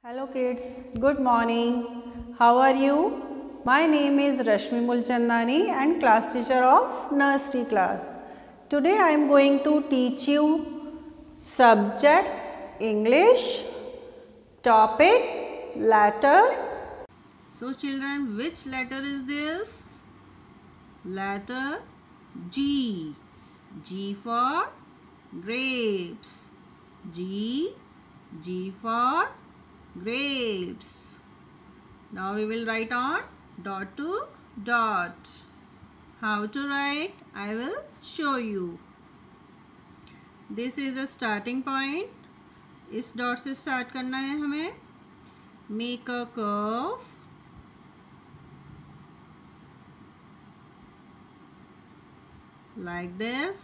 Hello kids, good morning. How are you? My name is Rashmi Mulchandani and class teacher of nursery class. Today I am going to teach you subject English, topic letter. So children, which letter is this? Letter G. G for grapes. G for grapes. Now we will write on dot to dot. How to write? I will show you. This is a starting point. इस dot से start करना है हमें. Make a curve. Like this.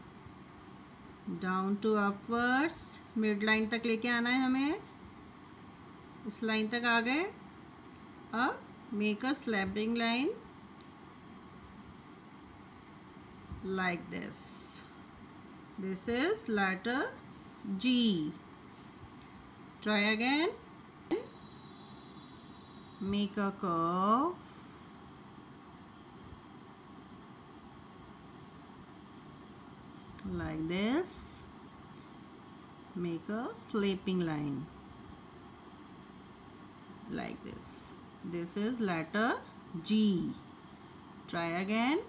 Down to upwards. Mid line तक लेके आना है हमें. इस लाइन तक आ गए. अब make a slanting line like this. This is letter G. Try again. Make a curve. Like this. Make a sloping line. Like this. This is letter G. Try again.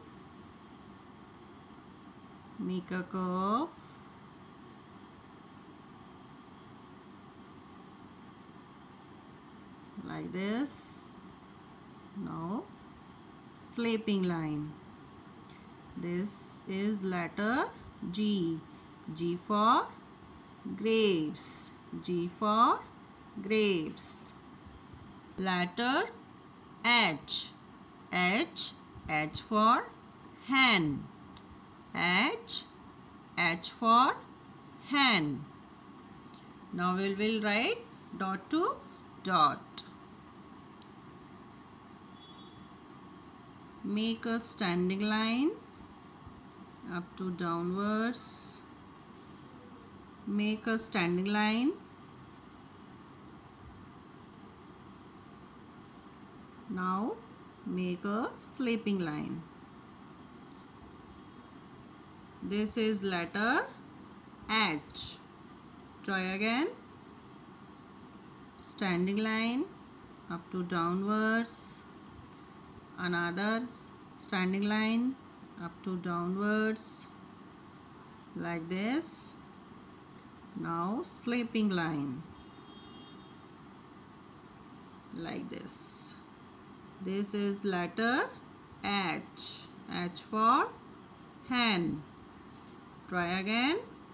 Make a curve. Like this. Now sloping line. This is letter G. G for grapes. G for grapes. Letter H. H for hen. H for hen. Now we will write dot to dot. Make a standing line up to downwards. Make a standing line. Now make a sloping line. This is letter H. Try again. Standing line up to downwards. Another standing line up to downwards. Like this. Now sloping line. Like this. This is letter H. H for hen. Try again.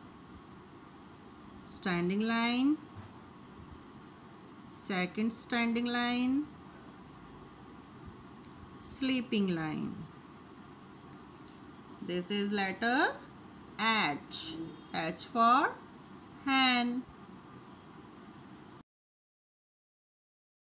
Standing line. Second standing line. Sloping line. This is letter H. H for hen.